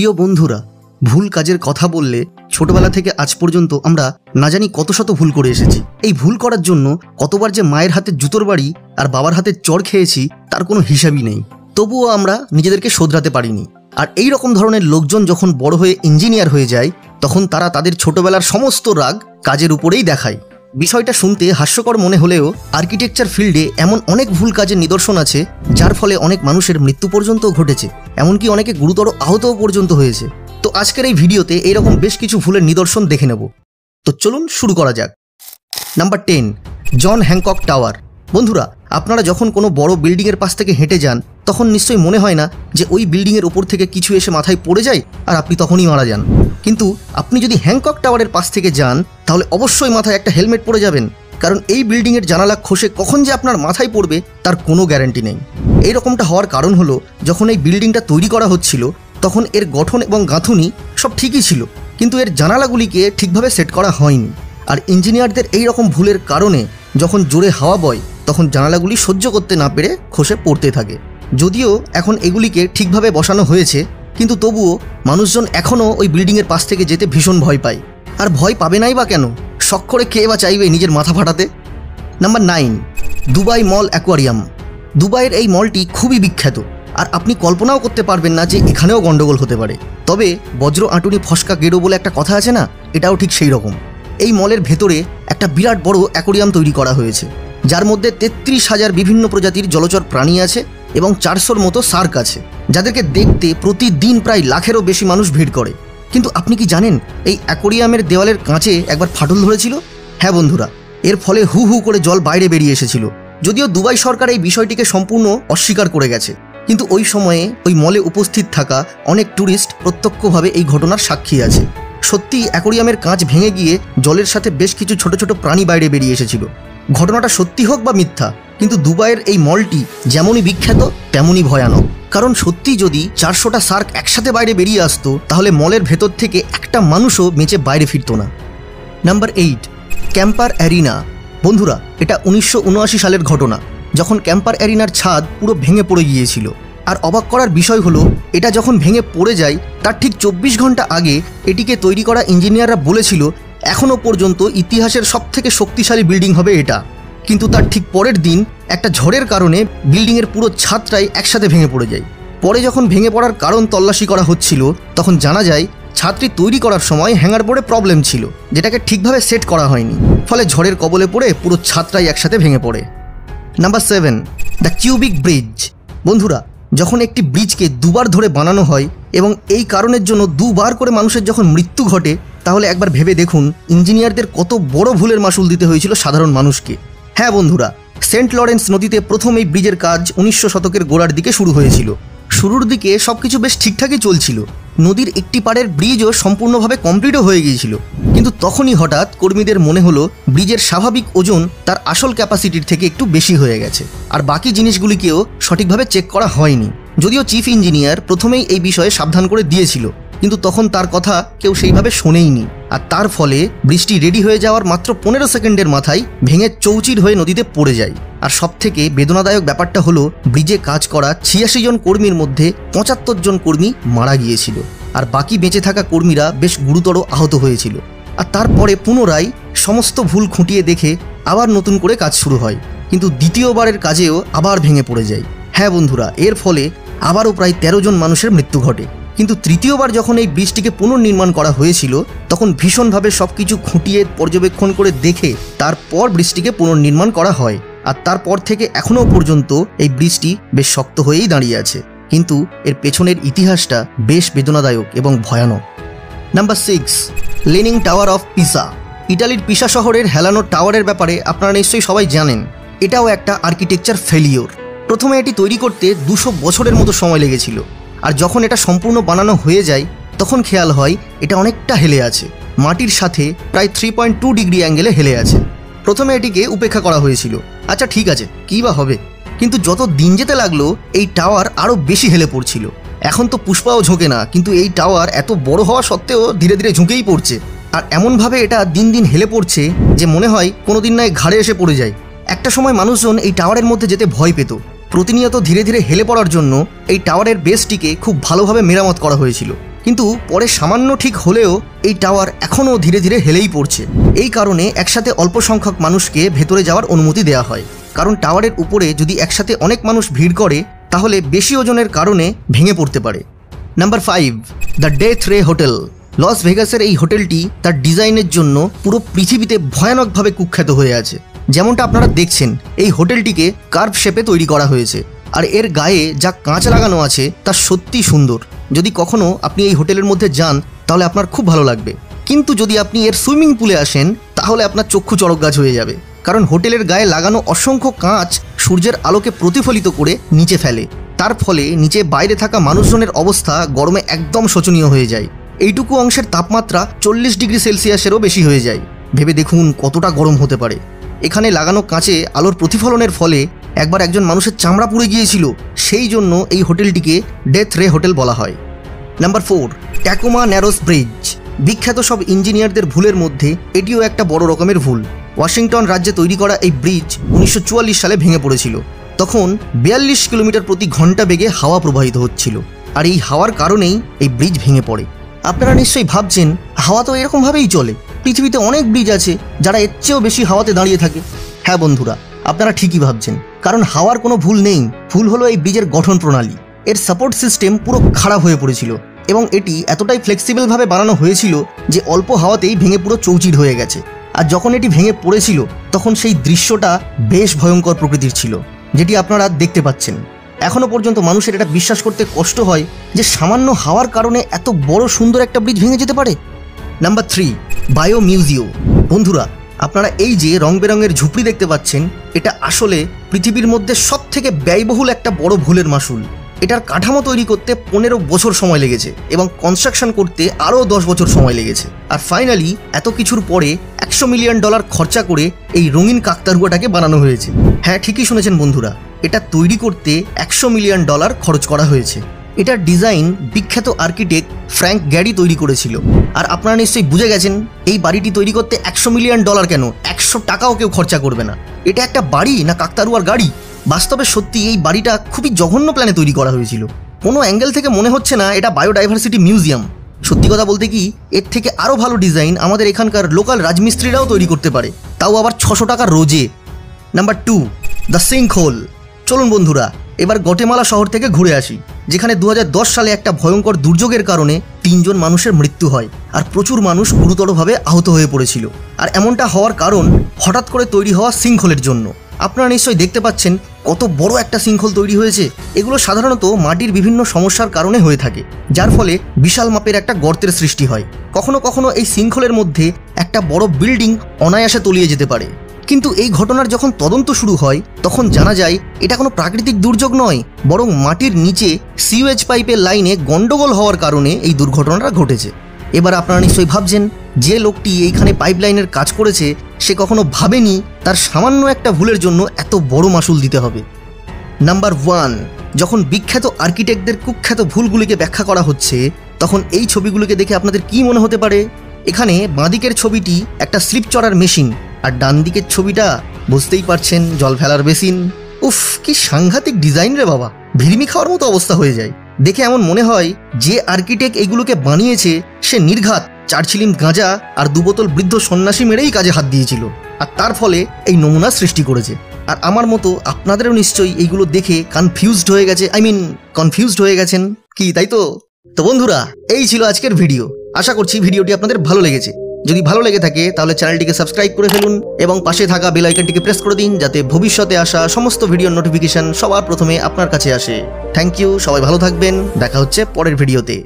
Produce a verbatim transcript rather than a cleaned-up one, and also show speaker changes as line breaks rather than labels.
প্রিয় বন্ধুরা, ভুল কাজের কথা বললে ছোটবেলা থেকে আজ পর্যন্ত আমরা না জানি কত শত ভুল করে এসেছি। এই ভুল করার জন্য কতবার যে মায়ের হাতে জুতোর বাড়ি আর বাবার হাতে চড় খেয়েছি তার কোনো হিসাবই নেই, তবুও আমরা নিজেদেরকে শোধরাতে পারিনি। আর এই রকম ধরনের লোকজন যখন বড় হয়ে ইঞ্জিনিয়ার হয়ে যায় তখন তারা তাদের ছোটবেলার সমস্ত রাগ কাজের উপরেই দেখায়। বিষয়টা শুনতে হাস্যকর মনে হলেও আর্কিটেকচার ফিল্ডে এমন অনেক ভুল কাজের নিদর্শন আছে যার ফলে অনেক মানুষের মৃত্যু পর্যন্ত ঘটেছে, এমনকি অনেকে গুরুতর আহতও পর্যন্ত হয়েছে। তো আজকের এই ভিডিওতে এইরকম বেশ কিছু ভুলের নিদর্শন দেখে নেব। তো চলুন শুরু করা যাক। Number ten, John Hancock tower. বন্ধুরা, আপনারা যখন কোনো বড় বিল্ডিংয়ের পাশ থেকে হেঁটে যান তখন নিশ্চয়ই মনে হয় না যে ওই বিল্ডিংয়ের ওপর থেকে কিছু এসে মাথায় পড়ে যায় আর আপনি তখনই মারা যান। কিন্তু আপনি যদি হ্যানকক টাওয়ারের পাশ থেকে যান তাহলে অবশ্যই মাথায় একটা হেলমেট পরে যাবেন, কারণ এই বিল্ডিংয়ের জানালা খসে কখন যে আপনার মাথায় পড়বে তার কোনো গ্যারান্টি নেই। এই রকমটা হওয়ার কারণ হলো যখন এই বিল্ডিংটা তৈরি করা হচ্ছিল তখন এর গঠন এবং গাঁথুনি সব ঠিকই ছিল, কিন্তু এর জানালাগুলিকে ঠিকভাবে সেট করা হয়নি। আর ইঞ্জিনিয়ারদের এই রকম ভুলের কারণে যখন জোরে হাওয়া বয় তখন জানালাগুলি সহ্য করতে না পেরে খসে পড়তে থাকে। যদিও এখন এগুলিকে ঠিকভাবে বসানো হয়েছে, কিন্তু তবুও মানুষজন এখনও ওই বিল্ডিংয়ের পাশ থেকে যেতে ভীষণ ভয় পায়। আর ভয় পাবে নাই বা কেন, শখ করে কে বা চাইবে নিজের মাথা ফাটাতে। Number nine, Dubai mall aquarium. দুবাইয়ের এই মলটি খুবই বিখ্যাত, আর আপনি কল্পনাও করতে পারবেন না যে এখানেও গন্ডগোল হতে পারে। তবে বজ্র আঁটুনি ফসকা গেরো বলে একটা কথা আছে না, এটাও ঠিক সেই রকম। এই মলের ভেতরে একটা বিরাট বড় অ্যাকোয়ারিয়াম তৈরি করা হয়েছে, যার মধ্যে তেত্রিশ হাজার বিভিন্ন প্রজাতির জলচর প্রাণী আছে এবং চারশোর মতো শার্ক আছে, যাদেরকে দেখতে প্রতিদিন প্রায় লাখেরও বেশি মানুষ ভিড় করে। কিন্তু আপনি কি জানেন এই অ্যাকোয়ারিয়ামের দেওয়ালের কাঁচে একবার ফাটল ধরেছিল? হ্যাঁ বন্ধুরা, এর ফলে হু হু করে জল বাইরে বেরিয়ে এসেছিল। যদিও দুবাই সরকার এই বিষয়টিকে সম্পূর্ণ অস্বীকার করে গেছে, কিন্তু ওই সময়ে ওই মলে উপস্থিত থাকা অনেক ট্যুরিস্ট প্রত্যক্ষভাবে এই ঘটনার সাক্ষী আছে। সত্যি অ্যাকোয়ারিয়ামের কাঁচ ভেঙে গিয়ে জলের সাথে বেশ কিছু ছোট ছোট প্রাণী বাইরে বেরিয়ে এসেছিল। ঘটনাটা সত্যি হোক বা মিথ্যা, কিন্তু দুবাইয়ের এই মলটি যেমনই বিখ্যাত তেমনই ভয়ানক। কারণ সত্যি যদি চারশোটা শার্ক একসাথে বাইরে বেরিয়ে আসতো তাহলে মলের ভেতর থেকে একটা মানুষও বেঁচে বাইরে ফিরত না। Number eight, Kemper Arena. বন্ধুরা, এটা উনিশশো উনআশি সালের ঘটনা, যখন ক্যাম্পার অ্যারিনার ছাদ পুরো ভেঙে পড়ে গিয়েছিল। আর অবাক করার বিষয় হলো এটা যখন ভেঙে পড়ে যায় তার ঠিক চব্বিশ ঘন্টা আগে এটিকে তৈরি করা ইঞ্জিনিয়াররা বলেছিল এখনও পর্যন্ত ইতিহাসের সবথেকে শক্তিশালী বিল্ডিং হবে এটা। কিন্তু তার ঠিক পরের দিন একটা ঝড়ের কারণে বিল্ডিংয়ের পুরো ছাদটাই একসাথে ভেঙে পড়ে যায়। পরে যখন ভেঙে পড়ার কারণ তল্লাশি করা হচ্ছিল তখন জানা যায় ছাদটি তৈরি করার সময় হ্যাঙ্গার বোর্ডে প্রবলেম ছিল, যেটাকে ঠিকভাবে সেট করা হয়নি, ফলে ঝড়ের কবলে পড়ে পুরো ছাদটাই একসাথে ভেঙে পড়ে। Number seven, the cubic bridge. বন্ধুরা, যখন একটি ব্রিজকে দুবার ধরে বানানো হয় এবং এই কারণের জন্য দুবার করে মানুষের যখন মৃত্যু ঘটে তাহলে একবার ভেবে দেখুন ইঞ্জিনিয়ারদের কত বড় ভুলের মাসুল দিতে হয়েছিল সাধারণ মানুষকে। হ্যাঁ বন্ধুরা, সেন্ট লরেন্স নদীতে প্রথম এই ব্রিজের কাজ উনিশশো শতকের গোড়ার দিকে শুরু হয়েছিল। শুরুর দিকে সব কিছু বেশ ঠিকঠাকই চলছিল, নদীর একটি পাড়ের ব্রিজও সম্পূর্ণভাবে কমপ্লিটও হয়ে গিয়েছিল। কিন্তু তখনই হঠাৎ কর্মীদের মনে হলো ব্রিজের স্বাভাবিক ওজন তার আসল ক্যাপাসিটির থেকে একটু বেশি হয়ে গেছে, আর বাকি জিনিসগুলিকেও সঠিকভাবে চেক করা হয়নি। যদিও চিফ ইঞ্জিনিয়ার প্রথমেই এই বিষয়ে সাবধান করে দিয়েছিল, কিন্তু তখন তার কথা কেউ সেইভাবে শোনেইনি। আর তার ফলে ব্রিজটি রেডি হয়ে যাওয়ার মাত্র পনেরো সেকেন্ডের মাথায় ভেঙে চৌচির হয়ে নদীতে পড়ে যায়। আর সবথেকে বেদনাদায়ক ব্যাপারটা হলো ব্রিজে কাজ করা ছিয়াশি জন কর্মীর মধ্যে পঁচাত্তর জন কর্মী মারা গিয়েছিল, আর বাকি বেঁচে থাকা কর্মীরা বেশ গুরুতর আহত হয়েছিল। আর তারপরে পুনরায় সমস্ত ভুল খুঁটিয়ে দেখে আবার নতুন করে কাজ শুরু হয়, কিন্তু দ্বিতীয়বারের কাজেও আবার ভেঙে পড়ে যায়। হ্যাঁ বন্ধুরা, এর ফলে আবারও প্রায় তেরো জন মানুষের মৃত্যু ঘটে। কিন্তু তৃতীয়বার যখন এই ব্রিজটিকে পুনর্নির্মাণ করা হয়েছিল তখন ভীষণভাবে সব কিছু খুঁটিয়ে পর্যবেক্ষণ করে দেখে তারপর ব্রিজটিকে পুনর্নির্মাণ করা হয়। আর তারপর থেকে এখনও পর্যন্ত এই ব্রিজটি বেশ শক্ত হয়েই দাঁড়িয়ে আছে, কিন্তু এর পেছনের ইতিহাসটা বেশ বেদনাদায়ক এবং ভয়ানক। Number six, leaning tower of Pisa. ইটালির পিসা শহরের হেলানো টাওয়ারের ব্যাপারে আপনারা নিশ্চয়ই সবাই জানেন। এটাও একটা আর্কিটেকচার ফেলিওর। প্রথমে এটি তৈরি করতে দুশো বছরের মতো সময় লেগেছিল, আর যখন এটা সম্পূর্ণ বানানো হয়ে যায় তখন খেয়াল হয় এটা অনেকটা হেলে আছে, মাটির সাথে প্রায় থ্রি পয়েন্ট টু ডিগ্রি অ্যাঙ্গেলে হেলে আছে। প্রথমে এটিকে উপেক্ষা করা হয়েছিল, আচ্ছা ঠিক আছে কী বা হবে, কিন্তু যত দিন যেতে লাগলো এই টাওয়ার আরও বেশি হেলে পড়ছিল। এখন তো পুষ্পাও ঝোঁকে না, কিন্তু এই টাওয়ার এত বড় হওয়া সত্ত্বেও ধীরে ধীরে ঝুঁকেই পড়ছে। আর এমনভাবে এটা দিন দিন হেলে পড়ছে যে মনে হয় কোনোদিন নয় ঘাড়ে এসে পড়ে যায়। একটা সময় মানুষজন এই টাওয়ারের মধ্যে যেতে ভয় পেত, প্রতিনিয়ত ধীরে ধীরে হেলে পড়ার জন্য এই টাওয়ারের বেসটিকে খুব ভালোভাবে মেরামত করা হয়েছিল। কিন্তু পরে সামান্য ঠিক হলেও এই টাওয়ার এখনও ধীরে ধীরে হেলেই পড়ছে। এই কারণে একসাথে অল্প সংখ্যক মানুষকে ভেতরে যাওয়ার অনুমতি দেওয়া হয়, কারণ টাওয়ারের উপরে যদি একসাথে অনেক মানুষ ভিড় করে তাহলে বেশি ওজনের কারণে ভেঙে পড়তে পারে। Number five, the death ray hotel. Las ভেগাসের এই হোটেলটি তার ডিজাইনের জন্য পুরো পৃথিবীতে ভয়ানকভাবে কুখ্যাত হয়ে আছে। যেমনটা আপনারা দেখছেন, এই হোটেলটিকে কার্ভ শেপে তৈরি করা হয়েছে, আর এর গায়ে যা কাঁচ লাগানো আছে তা সত্যি সুন্দর। যদি কখনো আপনি এই হোটেলের মধ্যে যান তাহলে আপনার খুব ভালো লাগবে, কিন্তু যদি আপনি এর সুইমিং পুলে আসেন তাহলে আপনার চক্ষু চড়ক গাছ হয়ে যাবে, কারণ হোটেলের গায়ে লাগানো অসংখ্য কাঁচ সূর্যের আলোকে প্রতিফলিত করে নিচে ফেলে। তার ফলে নিচে বাইরে থাকা মানুষজনের অবস্থা গরমে একদম শোচনীয় হয়ে যায়। এইটুকু অংশের তাপমাত্রা চল্লিশ ডিগ্রি সেলসিয়াসেরও বেশি হয়ে যায়। ভেবে দেখুন কতটা গরম হতে পারে। এখানে লাগানো কাঁচে আলোর প্রতিফলনের ফলে একবার একজন মানুষের চামড়া পুড়ে গিয়েছিল, সেই জন্য এই হোটেলটিকে ডেথ রে হোটেল বলা হয়। Number four, Tacoma Narrows bridge. বিখ্যাত সব ইঞ্জিনিয়ারদের ভুলের মধ্যে এটিও একটা বড় রকমের ভুল। ওয়াশিংটন রাজ্যে তৈরি করা এই ব্রিজ উনিশশো চুয়াল্লিশ সালে ভেঙে পড়েছিল। তখন বিয়াল্লিশ কিলোমিটার প্রতি ঘন্টা বেগে হাওয়া প্রবাহিত হচ্ছিল, আর এই হাওয়ার কারণেই এই ব্রিজ ভেঙে পড়ে। আপনারা নিশ্চয়ই ভাবছেন, হাওয়া তো এরকমভাবেই চলে, পৃথিবীতে অনেক ব্রিজ আছে যারা এর চেয়েও বেশি হাওয়াতে দাঁড়িয়ে থাকে। হ্যাঁ বন্ধুরা, আপনারা ঠিকই ভাবছেন, কারণ হাওয়ার কোনো ভুল নেই। ভুল হলো এই ব্রিজের গঠন প্রণালী। এর সাপোর্ট সিস্টেম পুরো খারাপ হয়ে পড়েছিল, এবং এটি এতটাই ফ্লেক্সিবলভাবে বানানো হয়েছিল যে অল্প হাওয়াতেই ভেঙে পুরো চৌচির হয়ে গেছে। আর যখন এটি ভেঙে পড়েছিল তখন সেই দৃশ্যটা বেশ ভয়ঙ্কর প্রকৃতির ছিল, যেটি আপনারা দেখতে পাচ্ছেন। এখনও পর্যন্ত মানুষের এটা বিশ্বাস করতে কষ্ট হয় যে সামান্য হাওয়ার কারণে এত বড় সুন্দর একটা ব্রিজ ভেঙে যেতে পারে। Number three, bio museum. বন্ধুরা, আপনারা এই যে রং বেরঙের ঝুপড়ি দেখতে পাচ্ছেন, এটা আসলে পৃথিবীর মধ্যে সব থেকে ব্যয়বহুল একটা বড় ভুলের মাসুল। এটার কাঠামো তৈরি করতে পনেরো বছর সময় লেগেছে এবং কনস্ট্রাকশন করতে আরও দশ বছর সময় লেগেছে। আর ফাইনালি এত কিছুর পরে একশো মিলিয়ন ডলার খরচা করে এই রঙিন কাকতারুয়াটাকে বানানো হয়েছে। হ্যাঁ, ঠিকই শুনেছেন বন্ধুরা, এটা তৈরি করতে একশো মিলিয়ন ডলার খরচ করা হয়েছে। এটার ডিজাইন বিখ্যাত আর্কিটেক্ট ফ্র্যাঙ্ক গ্যারি তৈরি করেছিল। আর আপনারা নিশ্চয়ই বুঝে গেছেন এই বাড়িটি তৈরি করতে একশো মিলিয়ন ডলার কেন, একশো টাকাও কেউ খরচা করবে না। এটা একটা বাড়ি না কাকতারুয়ার গাড়ি? বাস্তবে সত্যি এই বাড়িটা খুবই জঘন্য প্ল্যানে তৈরি করা হয়েছিল। কোনো অ্যাঙ্গেল থেকে মনে হচ্ছে না এটা বায়োডাইভার্সিটি মিউজিয়াম। সত্যি কথা বলতে কি, এর থেকে আরও ভালো ডিজাইন আমাদের এখানকার লোকাল রাজমিস্ত্রিরাও তৈরি করতে পারে, তাও আবার ছশো টাকা রোজে। Number two, the sinkhole. চলুন বন্ধুরা, এবার গটেমালা শহর থেকে ঘুরে আসি, যেখানে দু হাজার দশ সালে একটা ভয়ঙ্কর দুর্যোগের কারণে তিনজন মানুষের মৃত্যু হয় আর প্রচুর মানুষ গুরুতরভাবে আহত হয়ে পড়েছিল। আর এমনটা হওয়ার কারণ হঠাৎ করে তৈরি হওয়া সিঙ্কহোলের জন্য। আপনারা নিশ্চয়ই দেখতে পাচ্ছেন কত বড় একটা সিঙ্কহোল তৈরি হয়েছে। এগুলো সাধারণত মাটির বিভিন্ন সমস্যার কারণে হয়ে থাকে, যার ফলে বিশাল মাপের একটা গর্তের সৃষ্টি হয়। কখনো কখনো এই সিঙ্কহোলের মধ্যে একটা বড় বিল্ডিং অনায়াসে তলিয়ে যেতে পারে। কিন্তু এই ঘটনার যখন তদন্ত শুরু হয় তখন জানা যায় এটা কোনো প্রাকৃতিক দুর্যোগ নয়, বরং মাটির নিচে সিওয়েজ পাইপের লাইনে গন্ডগোল হওয়ার কারণে এই দুর্ঘটনাটা ঘটেছে। এবার আপনারা নিশ্চয়ই ভাবছেন, যে লোকটি এইখানে পাইপলাইনের কাজ করেছে সে কখনো ভাবেনি তার সামান্য একটা ভুলের জন্য এত বড় মাসুল দিতে হবে। নাম্বার ওয়ান, যখন বিখ্যাত আর্কিটেক্টদের কুখ্যাত ভুলগুলিকে ব্যাখ্যা করা হচ্ছে তখন এই ছবিগুলিকে দেখে আপনাদের কি মনে হতে পারে? এখানে বাঁদিকের ছবিটি একটা স্লিপ চড়ার মেশিন, আর ডান দিকের ছবিটা বুঝতেই পারছেন জল ফেলার বেসিন। উফ, কি সাংঘাতিক ডিজাইন রে বাবা, ভিড়মি খাওয়ার মতো অবস্থা হয়ে যায়। দেখে এমন মনে হয় যে আর্কিটেক্ট এগুলোকে বানিয়েছে সে নির্ঘাত চার ছিলিম গাঁজা আর দু বোতল বৃদ্ধ সন্ন্যাসী মেরেই কাজে হাত দিয়েছিল, আর তার ফলে এই নমুনা সৃষ্টি করেছে। আর আমার মতো আপনাদেরও নিশ্চয়ই এইগুলো দেখে কনফিউজড হয়ে গেছে, আই মিন কনফিউজড হয়ে গেছেন কি, তাই তো? তো বন্ধুরা, এই ছিল আজকের ভিডিও। আশা করছি ভিডিওটি আপনাদের ভালো লেগেছে। যদি ভালো লেগে থাকে তাহলে চ্যানেলটিকে সাবস্ক্রাইব করে ফেলুন এবং পাশে থাকা বেল আইকনটিকে প্রেস করে দিন, যাতে ভবিষ্যতে আসা সমস্ত ভিডিওর নোটিফিকেশন সবার প্রথমে আপনার কাছে আসে। থ্যাংক ইউ, সবাই ভালো থাকবেন। দেখা হচ্ছে পরের ভিডিওতে।